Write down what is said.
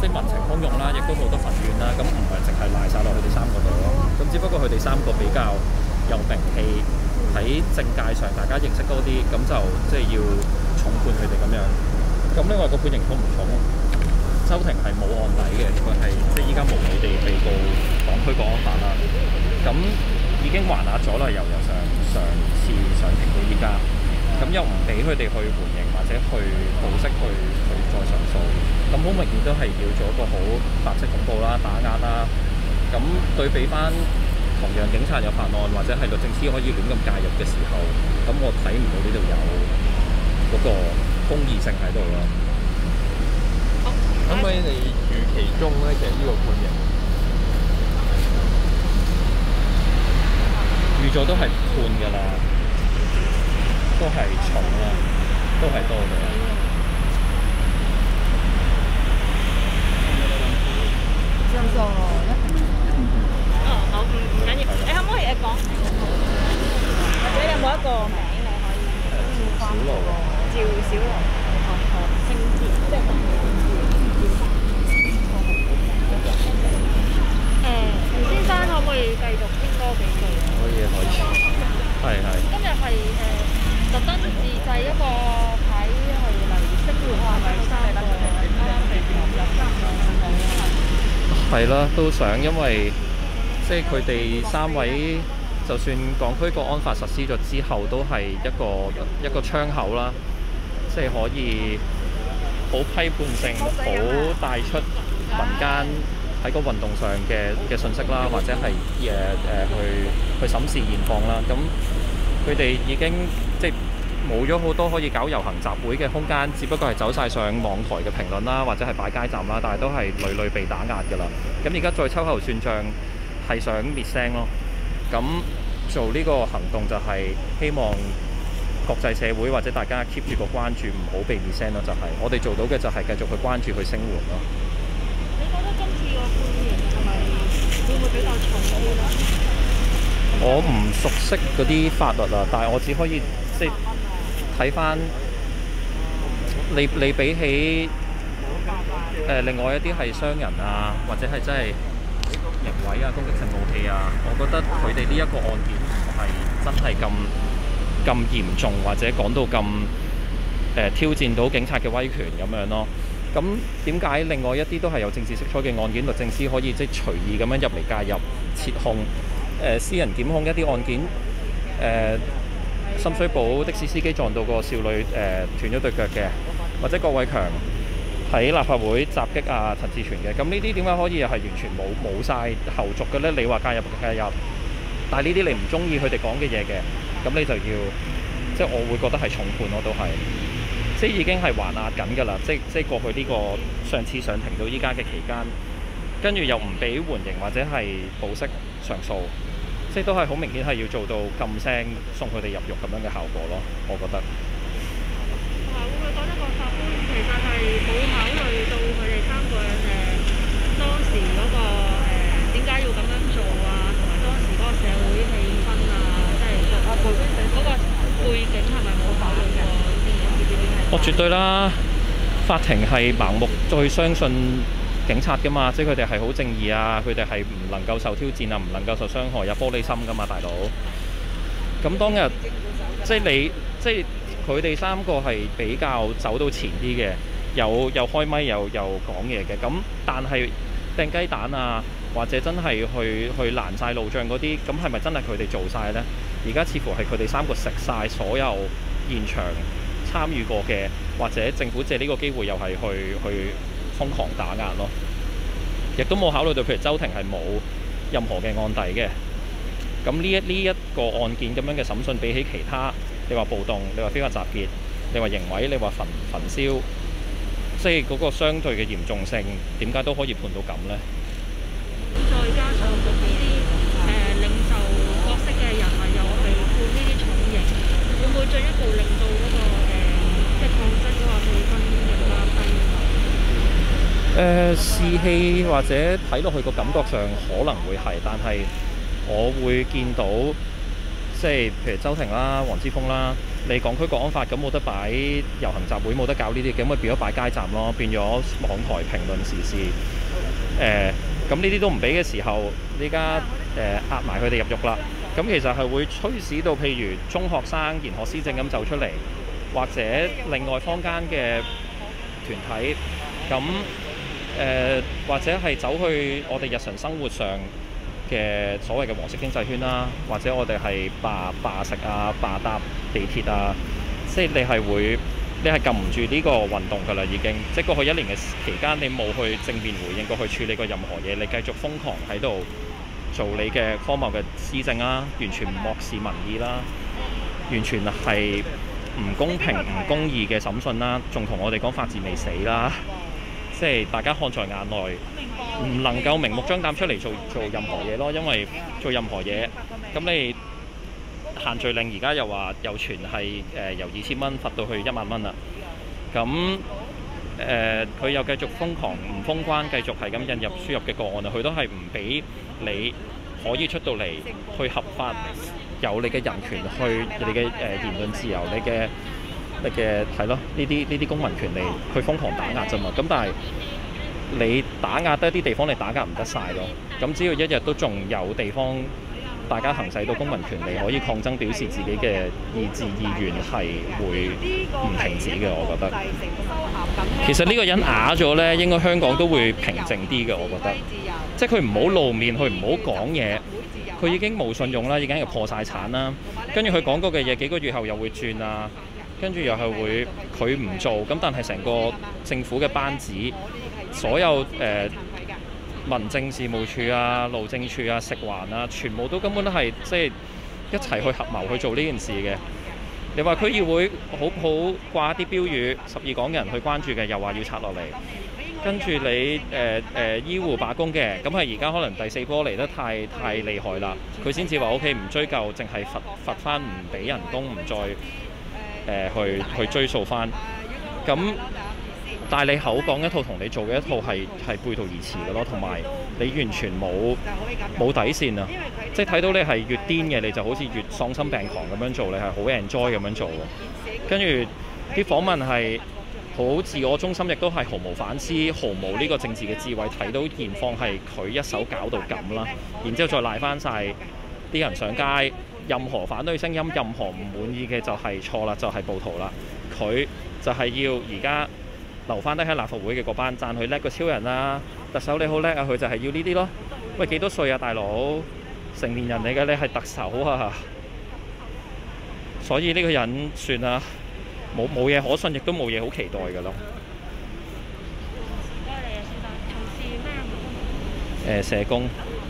民情洶湧啦，亦都好多民怨啦。咁唔係淨係賴晒落佢哋三個度咯。咁只不過佢哋三個比較有名氣，喺政界上大家認識多啲，咁就即係要重判佢哋咁樣。咁另外個判刑重唔重？周庭係冇案底嘅，佢係即係依家無理地被告港區國安法啦。咁已經還押咗啦，由上次上庭到依家。咁又唔俾佢哋去緩刑或者去保釋去再上訴，咁好明顯都係要做一個好白色恐怖啦、打壓啦。咁對比翻同樣警察有犯案或者係律政司可以亂咁介入嘅時候，咁我睇唔到呢度有嗰個公義性喺度咯。 咁你哋預期中咧，其實呢個判刑預咗都係判㗎啦。都係重啦，都係多嘅。 上訴好，唔緊要。你可唔可以講？或者有冇一個名你可以？ 小盧啊。 趙小盧，姓趙，即係吳先生可唔可以繼續傾多幾句？ 可以。係。 今日係特登自製一個牌去嚟聲援係咪三個啱啱被判入係啦，都想，因為即係佢哋三位，就算港區國安法實施咗之後，都係一個窗口啦，即係可以好批判性、好帶出民間喺個運動上嘅信息啦，或者係去審視現況啦。咁佢哋已經即係冇咗好多可以搞遊行集會嘅空間，只不過係走晒上網台嘅評論啦，或者係擺街站啦，但係都係屢屢被打壓㗎啦。咁而家再秋後算賬，係想滅聲咯。咁做呢個行動就係希望國際社會或者大家 keep 住個關注，唔好被滅聲咯。就係我哋做到嘅就係繼續去關注、去聲援咯。 你覺得今次個判刑係咪會唔會比較重啲咧？ 我唔熟悉嗰啲法律啊，但係我只可以即係睇翻你比起另外一啲係傷人啊，或者係真係刑毀啊、攻擊性武器啊，我覺得佢哋呢一個案件唔係真係咁嚴重，或者講到咁挑戰到警察嘅威權咁樣咯。咁點解另外一啲都係有政治色彩嘅案件，律政司可以即係隨意咁樣入嚟介入撤控？私人檢控一啲案件，深水埗的士司機撞到個少女斷咗對腳嘅，或者郭偉強喺立法會襲擊啊陳志全嘅，咁呢啲點解可以又係完全冇晒後續嘅咧？你話介入，但係呢啲你唔中意佢哋講嘅嘢嘅，咁你就要即係我會覺得係重判咯，都係即係已經係還押緊㗎啦，即係過去呢個上次上庭到依家嘅期間，跟住又唔俾緩刑或者係保釋上訴。即係都係好明顯係要做到禁聲送佢哋入獄咁樣嘅效果咯，我覺得。 會唔會覺得個法官其實係冇考慮到佢哋三個人當時嗰個點解要咁樣做啊，同埋當時嗰個社會氣氛啊，即係嗰個背景係咪冇考慮過？ 我絕對啦，法庭係盲目再相信警察㗎嘛，即係佢哋係好正義啊，佢哋係唔能夠受挑戰啊，唔能夠受傷害，有玻璃心㗎嘛，大佬。咁當日即係佢哋三個係比較走到前啲嘅，有開咪又講嘢嘅。咁但係掟雞蛋啊，或者真係去攔晒路障嗰啲，咁係咪真係佢哋做晒呢？而家似乎係佢哋三個食晒所有現場參與過嘅，或者政府借呢個機會又係去瘋狂打壓咯，亦都冇考慮到譬如周庭係冇任何嘅案底嘅。咁呢一個案件咁樣嘅審訊，比起其他，你話暴動，你話非法集結，你話刑毀，你話焚燒，即係嗰個相對嘅嚴重性，點解都可以判到咁呢？ 再加上呢啲領袖角色嘅人物又被判呢啲重刑，會唔會進一步令到嗰個即係抗爭嗰個氣氛更加低？ 士氣或者睇落去個感覺上可能會係，但係我會見到即係譬如周庭啦、黃之鋒啦， 你港區國安法咁冇得擺遊行集會，冇得搞呢啲，咁咪變咗擺街站咯，變咗網台評論時事。咁呢啲都唔俾嘅時候，呢家壓埋佢哋入獄啦。咁其實係會驅使到譬如中學生研學思政咁走出嚟，或者另外坊間嘅團體咁或者係走去我哋日常生活上嘅所謂嘅黃色經濟圈啦，或者我哋係罷食啊、罷搭地鐵啊，即係你係撳唔住呢個運動㗎啦，已經。即係過去1年嘅期間，你冇去正面回應過去處理過任何嘢，你繼續瘋狂喺度做你嘅荒謬嘅施政啦，完全唔漠視民意啦，完全係唔公平、唔公義嘅審訊啦，仲同我哋講法治未死啦，即係大家看在眼內，唔能夠明目張膽出嚟做任何嘢咯，因為做任何嘢咁你限聚令而家又話又傳係由2000蚊罰到去1萬蚊啦，咁佢又繼續瘋狂唔封關，繼續係咁引入輸入嘅個案啊，佢都係唔俾你可以出到嚟去合法有你嘅人權，去你嘅言論自由，你嘅係咯呢啲公民權利去瘋狂打壓啫嘛。咁但係你打壓得啲地方，你打壓唔得晒咯。咁只要一日都仲有地方大家行使到公民權利，可以抗爭表示自己嘅意志意願，係會唔停止嘅。我覺得其實呢個人啞咗呢，應該香港都會平靜啲嘅。我覺得即係佢唔好露面，佢唔好講嘢，佢已經冇信用啦，已經係破晒產啦。跟住佢講過嘅嘢，幾個月後又會轉啊，跟住又係會佢唔做咁，但係成個政府嘅班子，所有民政事務處啊、路政處啊、食環啊，全部都根本都係即係一齊去合謀去做呢件事嘅。你話區議會好掛啲標語，12港人去關注嘅，又話要拆落嚟。跟住你醫護罷工嘅，咁係而家可能第4波嚟得太厲害啦，佢先至話 OK 唔追究，淨係罰翻唔俾人工，唔再去追訴翻。咁但係你口講一套同你做嘅一套係背道而馳嘅咯，同埋你完全冇底線啊！即係睇到你係越癲嘅，你就好似越喪心病狂咁樣做，你係好 enjoy 咁樣做嘅。跟住啲訪問係好自我中心，亦都係毫無反思，毫無呢個政治嘅智慧，睇到現況係佢一手搞到咁啦，然之後再賴翻晒啲人上街，任何反對聲音，任何唔滿意嘅就係錯啦，就係暴徒啦。佢就係要而家留翻低喺立法會嘅嗰班讚佢叻過超人啦，特首你好叻啊，佢就係要呢啲咯。喂，幾多歲啊，大佬？成年人嚟嘅，你係特首啊，所以呢個人算啦。冇嘢可信，亦都冇嘢好期待㗎咯。 唔該你啊，先生，從事咩行業？ 社工。